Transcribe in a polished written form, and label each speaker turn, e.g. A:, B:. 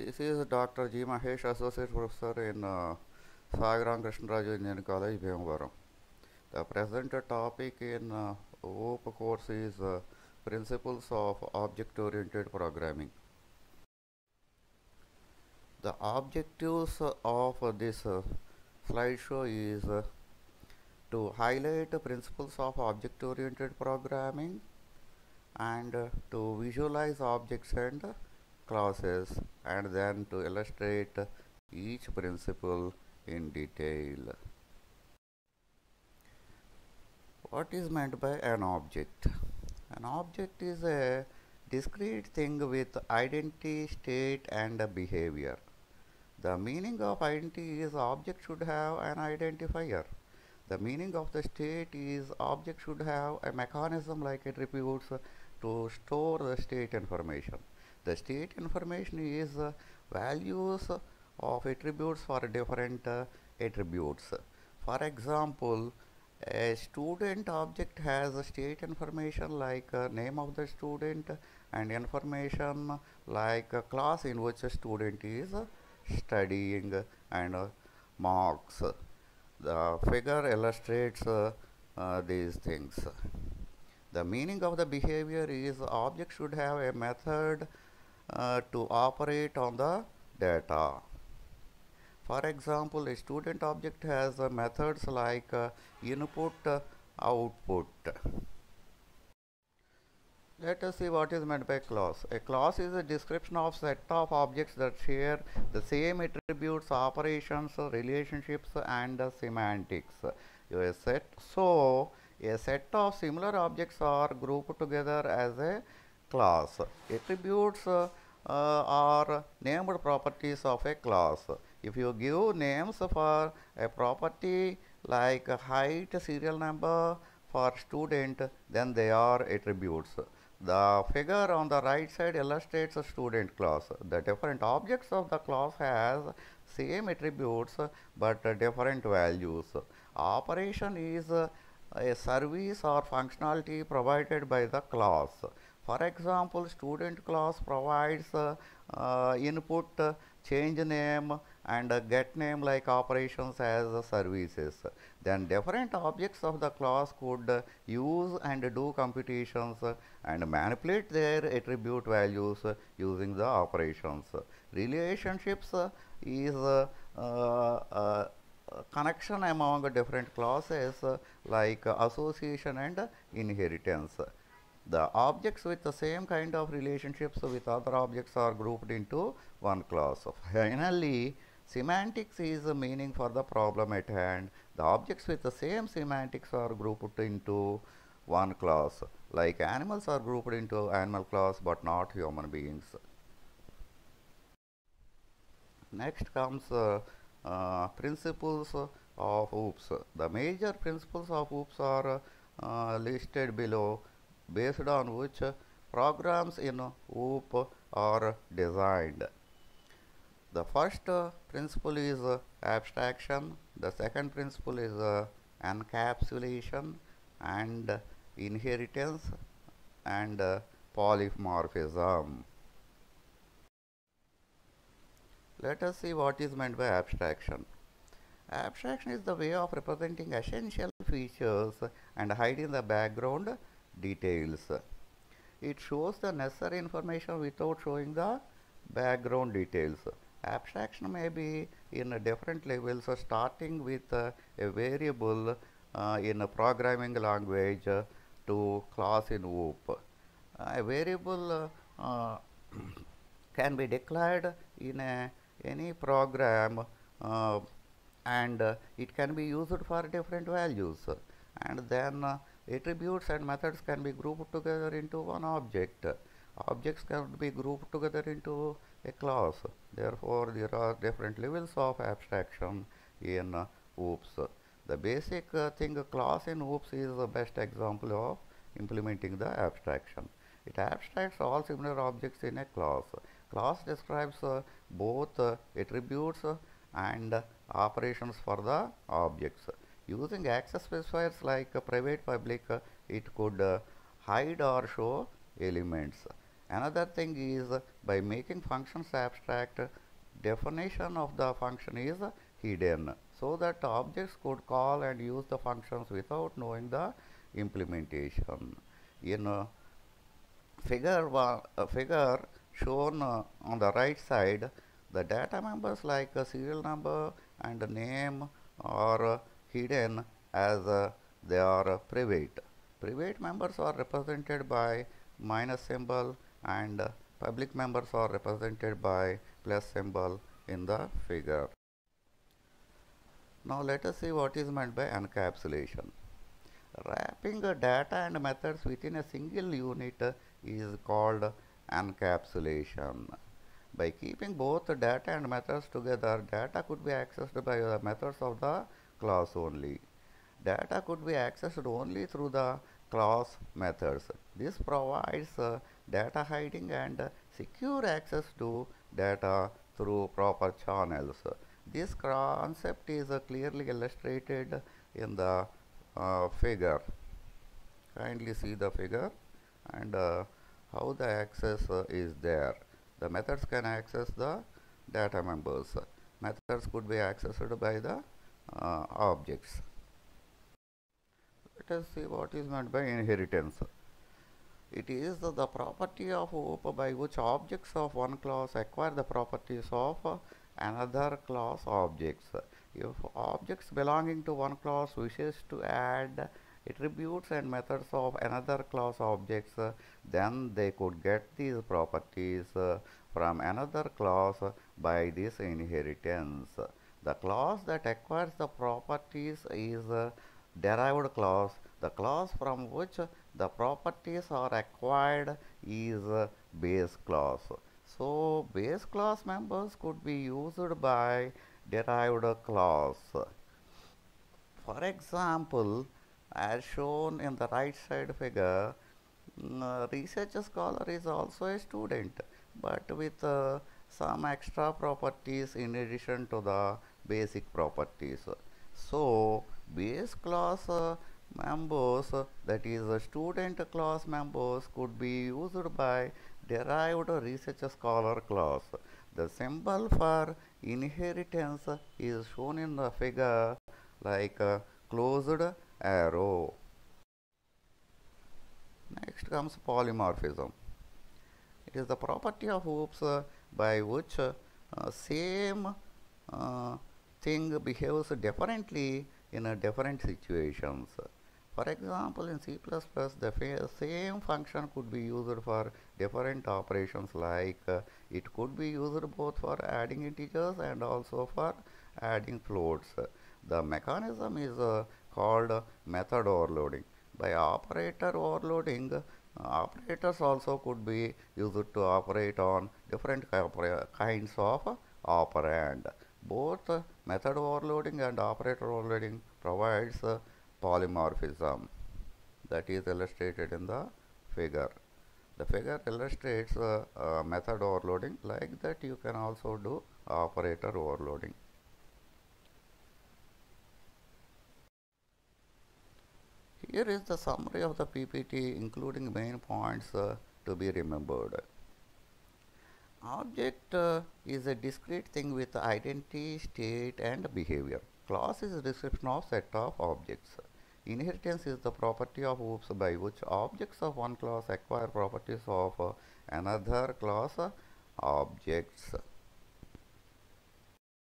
A: This is Dr. G. Mahesh, Associate Professor in Sagaram Krishnaraju Engineering College, Bhimavaram. The present topic in OOP course is Principles of Object-Oriented Programming. The objectives of this slideshow is to highlight the principles of object-oriented programming and to visualize objects and classes, and then to illustrate each principle in detail. What is meant by an object? An object is a discrete thing with identity, state, and behavior. The meaning of identity is object should have an identifier. The meaning of the state is object should have a mechanism like attributes to store the state information. The state information is values of attributes for different attributes. For example, a student object has a state information like name of the student and information like a class in which a student is studying and marks. The figure illustrates these things. The meaning of the behavior is object should have a method to operate on the data. For example, a student object has methods like input, output. Let us see what is meant by class. A class is a description of set of objects that share the same attributes, operations, relationships, and semantics. A set of similar objects are grouped together as a class. Attributes are named properties of a class. If you give names for a property like height, serial number for student, then they are attributes. The figure on the right side illustrates a student class. The different objects of the class has same attributes but different values. Operation is a service or functionality provided by the class. For example, student class provides input, change name, and get name like operations as services. Then different objects of the class could use and do computations and manipulate their attribute values using the operations. Relationships is connection among different classes like association and inheritance. The objects with the same kind of relationships with other objects are grouped into one class. Finally, semantics is the meaning for the problem at hand. The objects with the same semantics are grouped into one class. Like animals are grouped into animal class but not human beings. Next comes principles of OOPS. The major principles of OOPS are listed below, based on which programs in OOP are designed. The first principle is abstraction, the second principle is encapsulation and inheritance and polymorphism. Let us see what is meant by abstraction. Abstraction is the way of representing essential features and hiding the background details. It shows the necessary information without showing the background details. Abstraction may be in different levels, starting with a variable in a programming language to class in OOP. A variable can be declared in any program and it can be used for different values, and then attributes and methods can be grouped together into one object. Objects can be grouped together into a class. Therefore, there are different levels of abstraction in OOPS. The basic thing class in OOPS is the best example of implementing the abstraction. It abstracts all similar objects in a class. Class describes both attributes and operations for the objects. Using access specifiers like private, public, it could hide or show elements. Another thing is by making functions abstract, definition of the function is hidden so that objects could call and use the functions without knowing the implementation. In a figure shown on the right side, the data members like a serial number and a name are hidden as they are private. Private members are represented by minus symbol and public members are represented by plus symbol in the figure. Now let us see what is meant by encapsulation. Wrapping data and methods within a single unit is called encapsulation. By keeping both data and methods together, data could be accessed by the methods of the class only. Data could be accessed only through the class methods. This provides data hiding and secure access to data through proper channels. This concept is clearly illustrated in the figure. Kindly see the figure and how the access is there. The methods can access the data members. Methods could be accessed by the objects. Let us see what is meant by inheritance. It is the property of OOP by which objects of one class acquire the properties of another class objects. If objects belonging to one class wishes to add attributes and methods of another class objects, then they could get these properties from another class by this inheritance. The class that acquires the properties is derived class. The class from which the properties are acquired is base class. So base class members could be used by derived class. For example, as shown in the right side figure, research scholar is also a student but with some extra properties in addition to the basic properties. So base class members, that is student class members, could be used by derived research scholar class. The symbol for inheritance is shown in the figure like a closed arrow. Next comes polymorphism. It is the property of OOPs by which same thing behaves differently in different situations. For example, in C++, the same function could be used for different operations like it could be used both for adding integers and also for adding floats. The mechanism is called method overloading. By operator overloading, operators also could be used to operate on different kinds of operand. Both method overloading and operator overloading provides polymorphism that is illustrated in the figure. The figure illustrates method overloading. Like that, you can also do operator overloading. Here is the summary of the PPT including main points to be remembered. Object is a discrete thing with identity, state and behavior. Class is a description of set of objects. Inheritance is the property of OOPs by which objects of one class acquire properties of another class objects.